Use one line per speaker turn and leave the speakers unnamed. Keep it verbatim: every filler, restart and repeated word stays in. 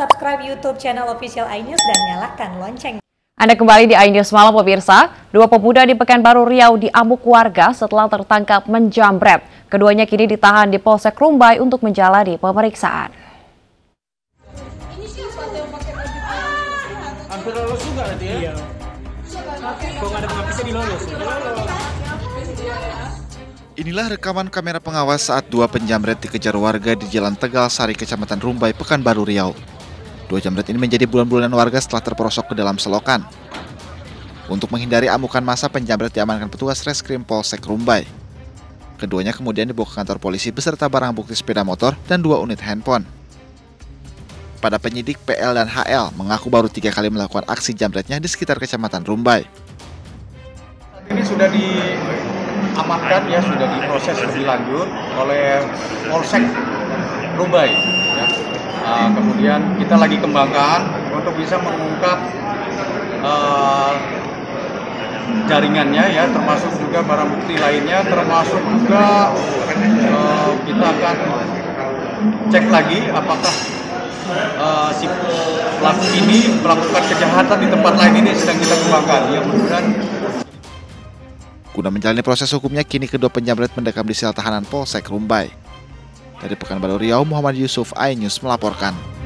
Subscribe YouTube channel Official iNews dan nyalakan lonceng.
Anda kembali di iNews Malam pemirsa. Dua pemuda di Pekanbaru Riau diamuk warga setelah tertangkap menjamret. Keduanya kini ditahan di Polsek Rumbai untuk menjalani pemeriksaan.
Hampir lolos juga nanti ya? Iya. Kok nggak ada pengapisnya di lolos?
Inilah rekaman kamera pengawas saat dua penjamret dikejar warga di Jalan Tegal Sari, Kecamatan Rumbai, Pekanbaru Riau. Dua jamret ini menjadi bulan-bulanan warga setelah terperosok ke dalam selokan. Untuk menghindari amukan massa, penjamret diamankan petugas Reskrim Polsek Rumbai. Keduanya kemudian dibawa ke kantor polisi beserta barang bukti sepeda motor dan dua unit handphone. Pada penyidik, P L dan H L mengaku baru tiga kali melakukan aksi jamretnya di sekitar Kecamatan Rumbai.
Ini sudah diamankan ya, sudah diproses lebih lanjut oleh Polsek Rumbai. Ya. Uh, kemudian kita lagi kembangkan untuk bisa mengungkap uh, jaringannya ya, termasuk juga barang bukti lainnya, termasuk juga uh, kita akan cek lagi apakah uh, si pelaku ini melakukan kejahatan di tempat lain. Ini sedang kita kembangkan ya, mudah-mudahan.
Guna menjalani proses hukumnya, kini kedua penjamret mendekam di sel tahanan Polsek Rumbai. Dari Pekanbaru Riau, Muhammad Yusuf, iNews melaporkan.